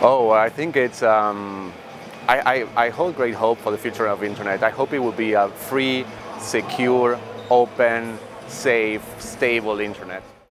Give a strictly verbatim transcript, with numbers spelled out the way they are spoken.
Oh, I think it's, um, I, I, I hold great hope for the future of internet. I hope it will be a free, secure, open, safe, stable internet.